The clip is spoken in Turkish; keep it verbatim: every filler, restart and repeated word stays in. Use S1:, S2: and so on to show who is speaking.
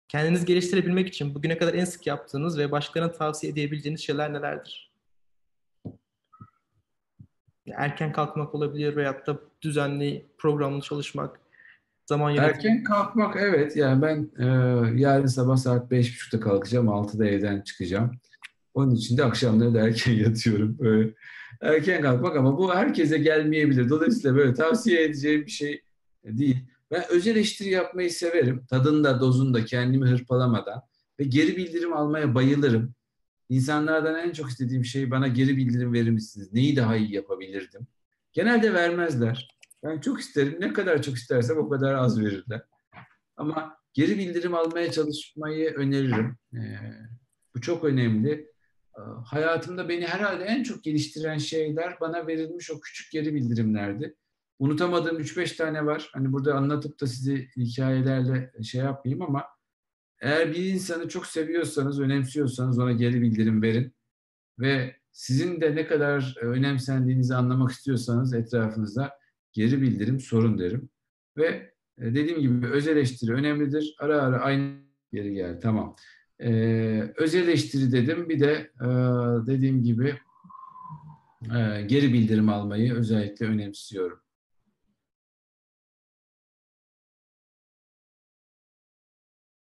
S1: Kendinizi geliştirebilmek için bugüne kadar en sık yaptığınız ve başkalarına tavsiye edebileceğiniz şeyler nelerdir? Erken kalkmak olabilir veyahut da düzenli, programlı çalışmak, zaman yönetimi.
S2: Erken kalkmak, evet, yani ben e, yarın sabah saat beş buçukta kalkacağım, altıda evden çıkacağım. Onun için de akşamları da erken yatıyorum. Böyle erken kalkmak, ama bu herkese gelmeyebilir. Dolayısıyla böyle tavsiye edeceğim bir şey değil. Ben öz eleştiri yapmayı severim. Tadında, dozunda, kendimi hırpalamadan ve geri bildirim almaya bayılırım. İnsanlardan en çok istediğim şey, bana geri bildirim verir misiniz? Neyi daha iyi yapabilirdim? Genelde vermezler. Ben çok isterim. Ne kadar çok istersem o kadar az verirler. Ama geri bildirim almaya çalışmayı öneririm. Ee, bu çok önemli. Ee, hayatımda beni herhalde en çok geliştiren şeyler bana verilmiş o küçük geri bildirimlerdi. Unutamadığım üç beş tane var. Hani burada anlatıp da sizi hikayelerle şey yapmayayım, ama eğer bir insanı çok seviyorsanız, önemsiyorsanız ona geri bildirim verin. Ve sizin de ne kadar önemsendiğinizi anlamak istiyorsanız etrafınızda geri bildirim sorun derim. Ve e, dediğim gibi öz eleştiri önemlidir. Ara ara aynı geri gel. Tamam. Ee, öz eleştiri dedim. Bir de e, dediğim gibi e, geri bildirim almayı özellikle önemsiyorum.